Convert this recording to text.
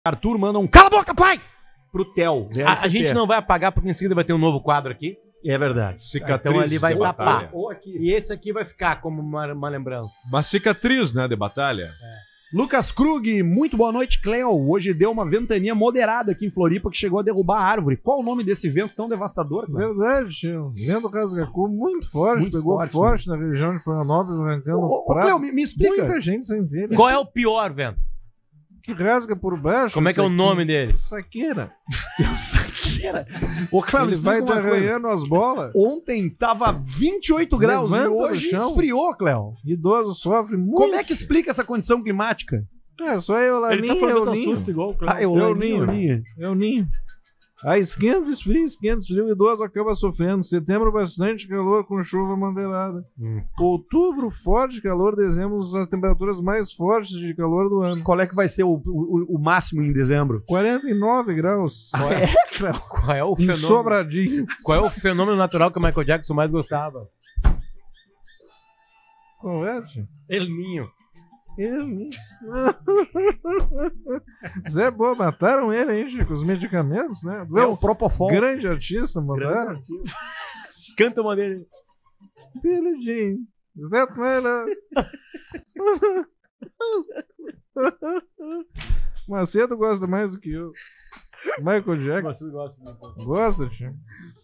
Arthur manda um cala a boca, pai! Pro Theo. A gente não vai apagar porque em seguida vai ter um novo quadro aqui. É verdade. Então ali vai tapar. Ou aqui. E esse aqui vai ficar como uma lembrança. Uma cicatriz, né, de batalha. Lucas Krug, muito boa noite, Cleo. Hoje deu uma ventania moderada aqui em Floripa que chegou a derrubar a árvore. Qual o nome desse vento tão devastador, Cleo? Verdade, tio. Vento Cascacu muito forte, Muito pegou forte, forte na região de Florianópolis, arrancando Ô, prato. Cleo, me explica. Muita gente sem ver. Qual é o pior, vento? Que rasga por baixo. Como é que é o nome dele? Saqueira. Saqueira. Ô, Cleo, me Ele vai explica uma coisa. derranhando as bolas. Ontem tava 28 graus Levanta e do hoje chão. esfriou, Cleo. Idoso sofre muito. Como é que explica essa condição climática? É, só eu, Laninha, eu ninho. igual o Eu ninho. Eu ninho. Aí esquenta, esfria, o idoso acaba sofrendo. Setembro, bastante calor com chuva moderada. Outubro, forte calor. Dezembro, as temperaturas mais fortes de calor do ano. Qual é que vai ser o máximo em dezembro? 49 graus. Cleo? Qual é o Em fenômeno? Sobradinho. Qual é o fenômeno natural que o Michael Jackson mais gostava? Qual é, tio? El Ninho. Zé Boa, mataram ele, hein, Chico? Os medicamentos, né? É o Propofol. Grande artista, mataram. Canta uma dele. Billie Jean. Is that my Macedo gosta mais do que eu. Michael Jackson. Você gosta disso? Gosta, tio?